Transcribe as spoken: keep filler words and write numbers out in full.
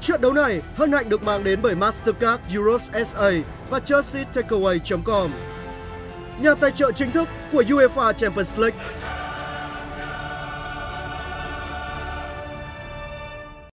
Trận đấu này hân hạnh được mang đến bởi Mastercard Europe ét a và Chelsea Takeaway chấm com, nhà tài trợ chính thức của UEFA Champions League.